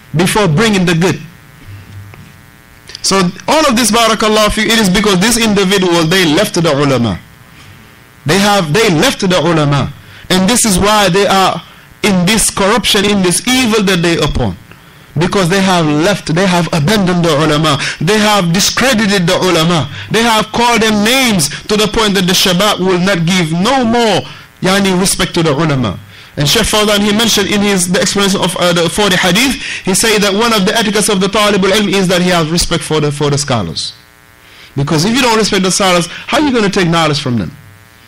before bringing the good. So all of this, barakallah fi, it is because this individual, they left the ulama. They left the ulama. And this is why they are in this corruption, in this evil that they upon. Because they have left, they have abandoned the ulama. They have discredited the ulama. They have called them names to the point that the Shabab will not give no more respect to the ulama. And Shaykh Fawzan, he mentioned in the explanation of the 40 hadith, he said that one of the etiquettes of the Talib al-Ilm is that he has respect for the scholars. Because if you don't respect the scholars, how are you going to take knowledge from them?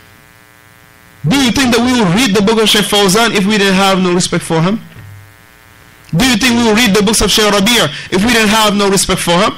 Do you think that we will read the book of Shaykh Fawzan if we didn't have no respect for him? Do you think we will read the books of Shaykh Rabi' if we didn't have no respect for him?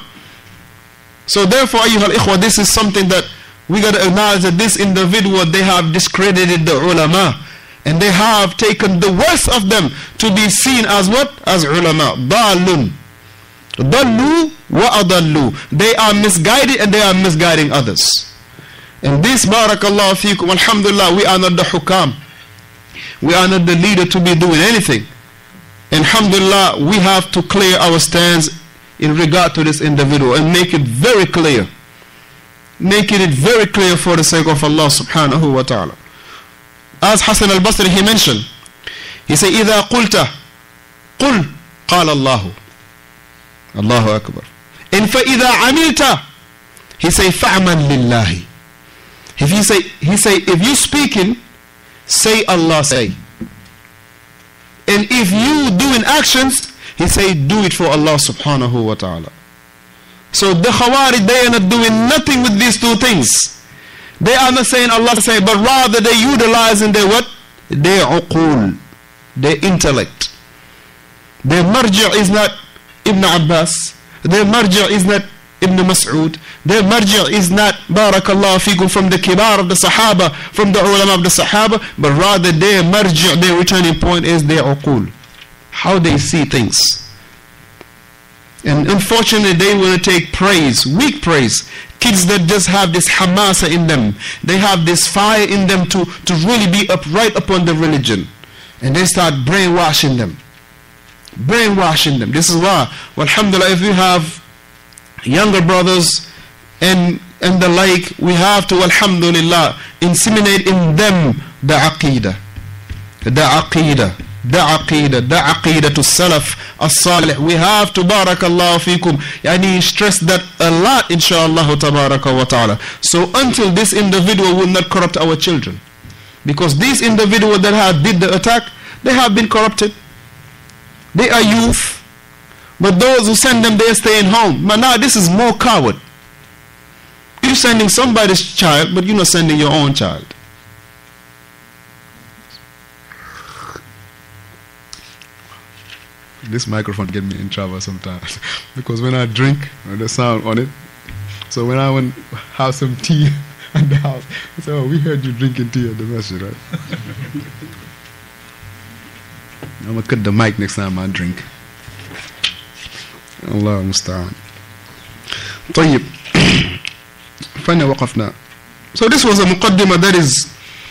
So therefore, ayyuhal ikhwa, this is something that we got to acknowledge, that this individual, they have discredited the ulama. And they have taken the worst of them to be seen as what? As ulama. Dalun. Dallu wa adallu. They are misguided and they are misguiding others. And this, barakallahu feekum, alhamdulillah, we are not the hukam. We are not the leader to be doing anything. And alhamdulillah, we have to clear our stance in regard to this individual and make it very clear. Making it very clear for the sake of Allah subhanahu wa ta'ala. As Hassan al-Basri, he mentioned, he said, إِذَا قُلْتَ قُلْ قَالَ اللَّهُ. Allahu Akbar. And فَإِذَا عَمِلْتَ, he say, فَعْمَنْ لِلَّهِ. He say, if you speaking, say Allah say. And if you doing actions, he say, do it for Allah subhanahu wa ta'ala. So the Khawarij, they are not doing nothing with these two things. They are not saying Allah say, but rather they utilizing their what? Their uqul, their intellect. Their marji' is not Ibn Abbas. Their marji' is not Ibn Mas'ud. Their marji' is not, barakallahu feekum, from the kibar of the Sahaba, from the ulama of the Sahaba, but rather their marji', their returning point is their uqul. How they see things. And unfortunately, they will take praise, weak praise. Kids that just have this hamasa in them, they have this fire in them to really be upright upon the religion. And they start brainwashing them. Brainwashing them. This is why, alhamdulillah, if we have younger brothers and the like, we have to, alhamdulillah, inseminate in them the aqidah. The aqidah. The aqidah to salaf as-salih. We have to, barakallahu feekum, stress that a lot, inshallah tabaraka wa ta'ala. So until this individual will not corrupt our children, because these individuals that have did the attack, they have been corrupted. They are youth, but those who send them, they are staying home. But now this is more coward. You're sending somebody's child, but you're not sending your own child. This microphone get me in trouble sometimes because when I drink, the sound on it. So when I want to have some tea at the house, I say, oh, we heard you drinking tea at the masjid, right? I'm going to cut the mic next time I drink. Allah musta'an. طيب. فين وقفنا. So this was a muqaddimah that is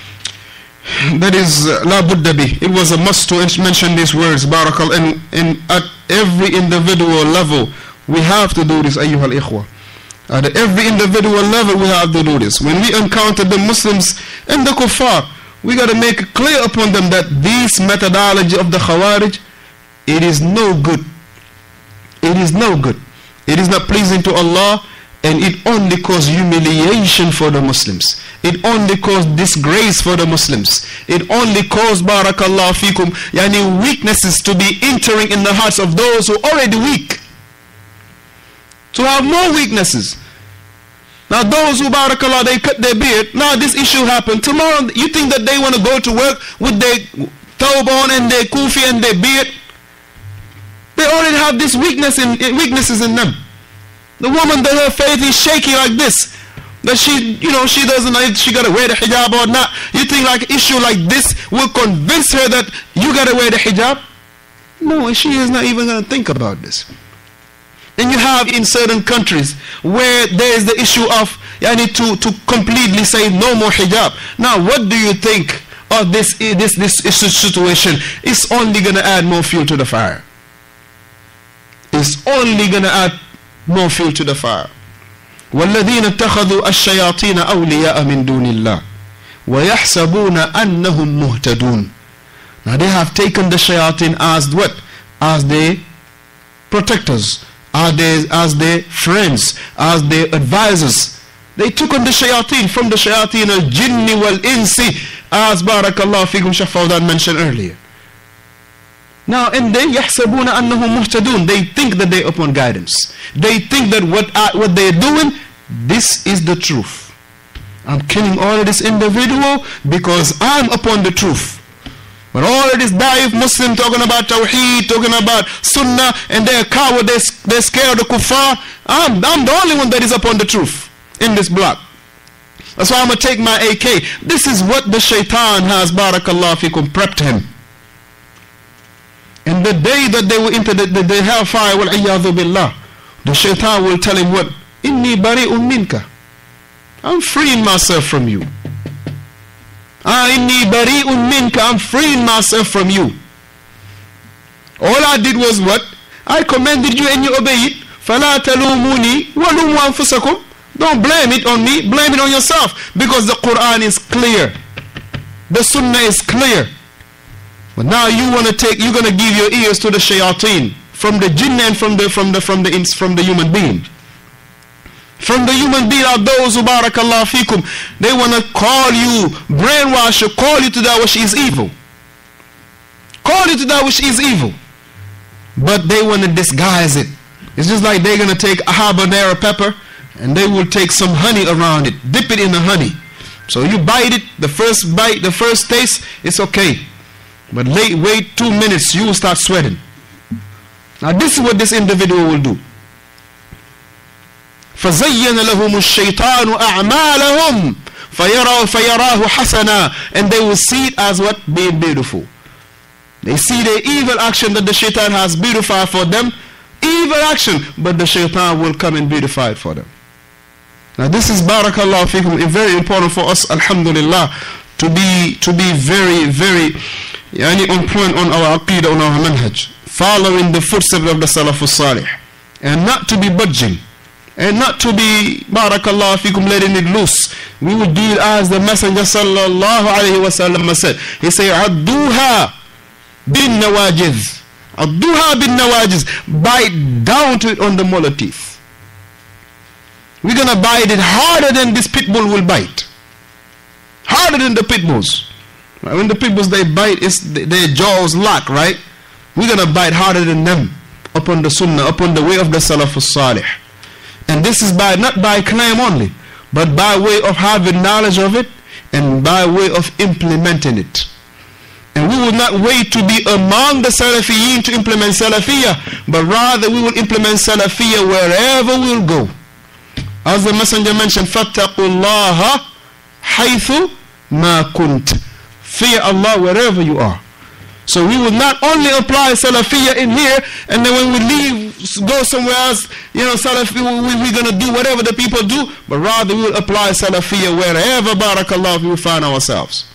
la budda bih. It was a must to mention these words, barakallah, and at every individual level we have to do this, ayyuhal ikhwa. At every individual level we have to do this. When we encounter the Muslims and the kuffar, we got to make it clear upon them that this methodology of the Khawarij, it is no good. It is no good. It is not pleasing to Allah, and it only causes humiliation for the Muslims. It only causes disgrace for the Muslims. It only causes, barakallahu feekum, weaknesses to be entering in the hearts of those who are already weak, to have more weaknesses. Now those who, barakallah, they cut their beard, now this issue happened. Tomorrow you think that they want to go to work with their thawb on and their kufi and their beard? They already have this weaknesses in them. The woman that her faith is shaky like this, that she doesn't know if she got to wear the hijab or not. You think like an issue like this will convince her that you got to wear the hijab? No, she is not even going to think about this. And you have in certain countries where there is the issue of to completely say no more hijab. Now what do you think of this situation? It's only going to add more fuel to the fire. only going to add more fuel to the fire. وَالَّذِينَ اتَّخَذُوا الشَّيَاطِينَ أَوْلِيَاءَ مِن دُونِ اللَّهِ وَيَحْسَبُونَ أَنَّهُمْ مُهْتَدُونَ. Now they have taken the shayateen as what? As their protectors, as their friends, as their advisors. They took on the shayateen from the shayateen al-jinni wal-insi, as Barakallahu fikum Shaykh Fawzan mentioned earlier. Now, and they يَحْسَبُونَ أَنَّهُمْ مُهْتَدُونَ. They think that they're upon guidance. They think that what they're doing, this is the truth. I'm killing all of this individual because I'm upon the truth. But all of this daif Muslim talking about Tawheed, talking about Sunnah, and they're coward, they're scared of kuffar. I'm the only one that is upon the truth in this block. That's why I'm going to take my AK. This is what the shaitan has, Barakallahu fikum, prepped him. And the day that they will enter the hellfire, wal-iyadhu billah, the shaitan will tell him what? Inni bari'un minka. I'm freeing myself from you. Inni bari'un minka. I'm freeing myself from you. All I did was what? I commanded you and you obeyed. فَلَا تَلُومُونِي وَلُومُوا أَنفُسَكُمْ. Don't blame it on me, blame it on yourself. Because the Quran is clear. The Sunnah is clear. But now you're going to give your ears to the shayateen, from the jinn and from the human being. From the human being are those who, Barakallahu fikum, they want to call you, brainwash you, call you to that which is evil. Call you to that which is evil. But they want to disguise it. It's just like they're going to take a habanero pepper and they will take some honey around it, dip it in the honey. So you bite it, the first bite, the first taste, it's okay. But wait 2 minutes, you will start sweating. Now this is what this individual will do. فَزَيَّنَ لَهُمُ الشَّيْطَانُ أَعْمَالَهُمْ فَيَرَاهُ حَسَنًا. And they will see it as what? Being beautiful. They see the evil action that the shaitan has beautified for them. Evil action, but the shaitan will come and beautify it for them. Now this is, Barakallahu fikum, very important for us, alhamdulillah, to be very, very on point on our aqidah, on our manhaj, following the footsteps of the Salafus Salih, and not to be budging, and not to be, Barakallahu fikum, letting it loose. We will do it as the Messenger sallallahu alayhi wa sallam said. He said, "Adduha bin nawajiz." Adduha bin nawajiz. Bite down to it on the molar teeth. We're going to bite it harder than this pit bull will bite. Harder than the pit bulls. When the pit bulls, they bite, their jaws lock, right? We're going to bite harder than them upon the sunnah, upon the way of the Salafus Salih. And this is not by claim only, but by way of having knowledge of it and by way of implementing it. And we will not wait to be among the Salafiyin to implement Salafiyah, but rather we will implement Salafiyah wherever we will go. As the Messenger mentioned, فَاتَّقُوا اللَّهَ حَيْثُ مَا كُنْتَ. Fear Allah wherever you are. So we will not only apply Salafiyah in here, and then when we leave, go somewhere else, Salafiyah, we're going to do whatever the people do, but rather we will apply Salafiyah wherever, Barakallah, we will find ourselves.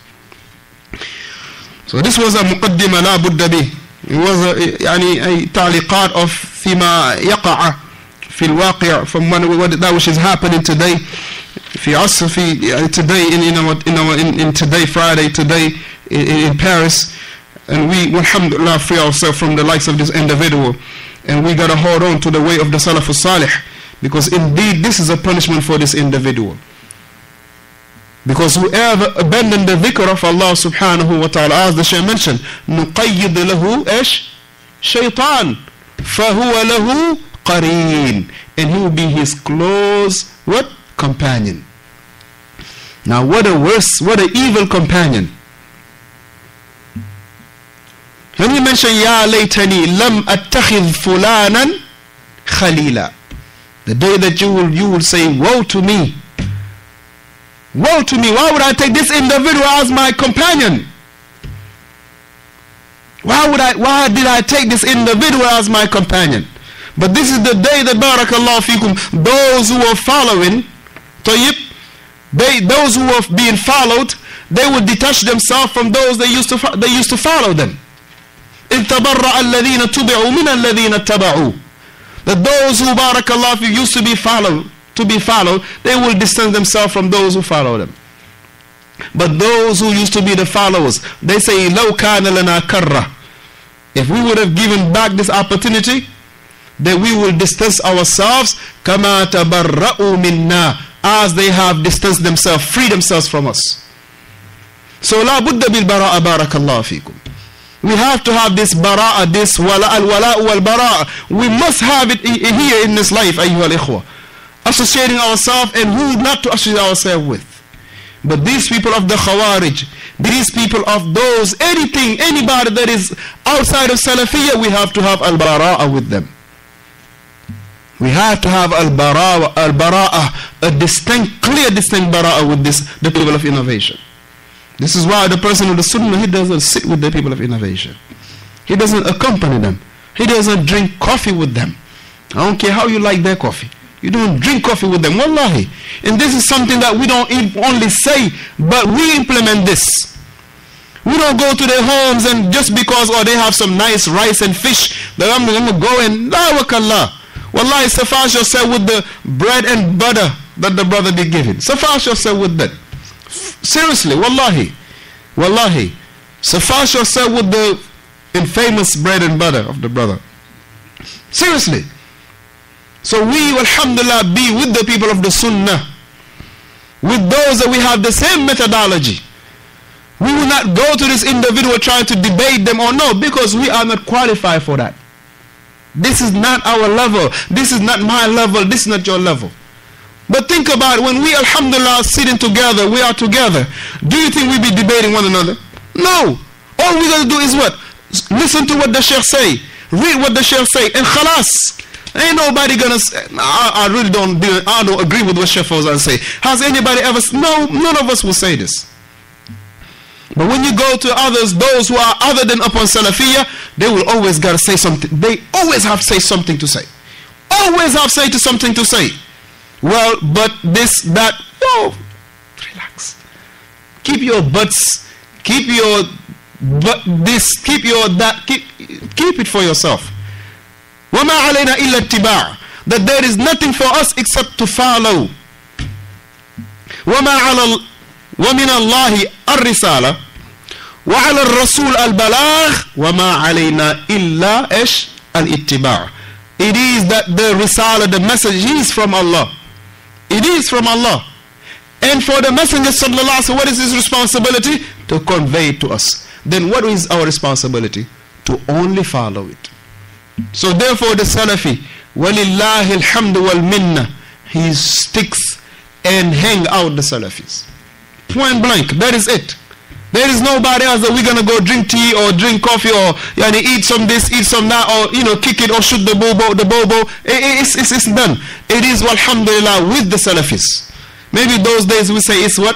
So this was a muqaddimah la budda bih. It was a ta'liqat of فيما يقع في الواقع, from that which is happening today. Today in today, Friday, today in Paris, and we alhamdulillah free ourselves from the likes of this individual, and we got to hold on to the way of the Salafus Salih, because indeed this is a punishment for this individual. Because whoever abandoned the dhikr of Allah subhanahu wa ta'ala, as the Shaykh mentioned, نُقَيِّدْ لَهُ إيش شَيْطَانٌ فَهُوَ لَهُ قَرِينٌ. And he will be his close companion. Now what an evil companion. When you mention Ya laytani lam attakhidh fulanan khalila, the day that you will say, woe to me, woe to me, why would I take this individual as my companion? Why did I take this individual as my companion? But this is the day that, Barakallahu fikum, those who are following Tayyib, those who are being followed, they will detach themselves from those they used to follow them. إِذْ تَبَرَّأَ الَّذِينَ تُبِعُوا مِنَ الَّذِينَ اتَّبَعُوا. that those who, barakallah fi, used to be followed, they will distance themselves from those who follow them. But those who used to be the followers, they say, لَوْ كَانَ لَنَا كَرَّةً. If we would have given back this opportunity, then we will distance ourselves كَمَا تَبَرَّأُوا مِنَّا, as they have distanced themselves, free themselves from us. So لَا بُدَّ بِالْبَرَاءَ بَارَكَ اللَّهُ فِيكُمْ. We have to have this bara'a, this al-wala'u wal-bara'a. We must have it here in this life, ayyuha al-ikhwa. Associating ourselves and who not to associate ourselves with. But these people of the Khawarij, these people of those, anybody that is outside of Salafiyya, we have to have al-bara'a with them. We have to have al-bara'a, a distinct, clear, distinct bara'a with the people of innovation. This is why the person with the Sunnah, he doesn't sit with the people of innovation. He doesn't accompany them. He doesn't drink coffee with them. I don't care how you like their coffee. You don't drink coffee with them, wallahi. And this is something that we don't only say, but we implement this. We don't go to their homes and just because they have some nice rice and fish, that I'm going to go and la wakallah. Wallahi, suffice yourself with the bread and butter that the brother be giving. Suffice yourself with that. Seriously, wallahi, suffice yourself with the infamous bread and butter of the brother. Seriously. So we, alhamdulillah, be with the people of the Sunnah, with those that we have the same methodology. We will not go to this individual trying to debate them or no, because we are not qualified for that. This is not our level. This is not my level. This is not your level. But think about it, when we, alhamdulillah, sitting together, we are together. Do you think we be debating one another? No. All we got to do is what? Listen to what the Shaykh say. Read what the Shaykh say. And khalas. Ain't nobody gonna say, I really don't agree with what Shaykh Fawzan say. Has anybody ever? No, none of us will say this. But when you go to others, those who are other than upon Salafiyya, they will always gotta say something. They always have say something to say. Always have something to say. Well, but this, that, no, relax. Keep your butts, keep your this, keep your that, keep it for yourself. وَمَا عَلَيْنَا إِلَّا اتِّبَاعٌ, that there is nothing for us except to follow. وَمِنَ اللَّهِ الرِّسَالَةِ وَعَلَى الرَّسُولِ الْبَلَاغِ وَمَا عَلَيْنَا إِلَّا الْإِتِّبَاعُ. It is that the risala, the message, is from Allah. It is from Allah. And for the Messenger sallallahu alaihi wasallam, what is his responsibility? To convey it to us. Then what is our responsibility? To only follow it. So therefore the Salafi, walillahi alhamdu wal minna, he sticks and hang out the Salafis. Point blank, that is it. There is nobody else that we're going to go drink tea or drink coffee or eat some this, eat some that, or kick it or shoot the bobo. It's done. It is, alhamdulillah, with the Salafis. Maybe those days we say it's what?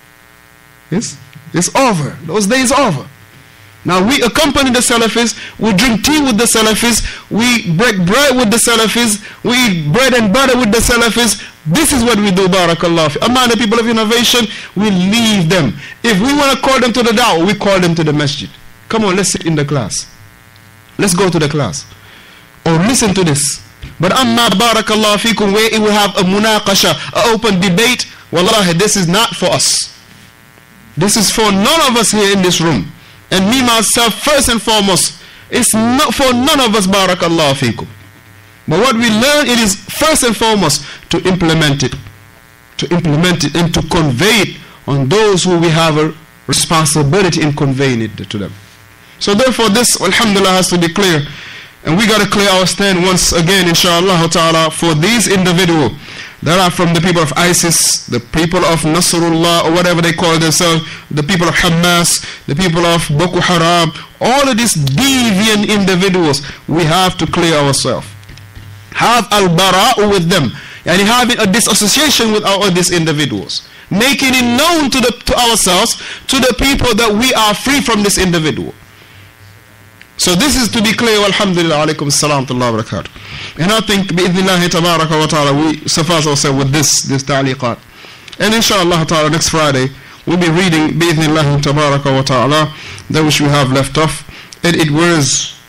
It's over. Those days are over. Now we accompany the Salafis, we drink tea with the Salafis, we break bread with the Salafis, we eat bread and butter with the Salafis. This is what we do, barakallah. Among the people of innovation, we leave them. If we want to call them to the da'wah, we call them to the masjid. Come on, let's sit in the class. Let's go to the class. Or listen to this. But amma barakallah fikum, where it will have a munaqasha, an open debate, wallahi, this is not for us. This is for none of us here in this room. And me myself, first and foremost, it's not for none of us, barakallah fikum. But what we learn, it is first and foremost to implement it. To implement it and to convey it on those who we have a responsibility in conveying it to them. So therefore this, alhamdulillah, has to be clear. And we got to clear our stand once again, inshallah ta'ala, for these individuals that are from the people of ISIS, the people of Nasrullah, or whatever they call themselves, the people of Hamas, the people of Boko Haram, all of these deviant individuals, we have to clear ourselves. Have al-bara'u with them, and having a disassociation with all these individuals, making it known to ourselves, to the people, that we are free from this individual. So this is to be clear. Alhamdulillah, alaikum assalam wa barakatuh. And I think bi'idhnillahi tabaraka wa ta'ala, we suffice ourselves with this ta'liqat. And inshallah ta'ala, next Friday we'll be reading bi'idhnillahi tabaraka wa ta'ala that which we have left off, and it was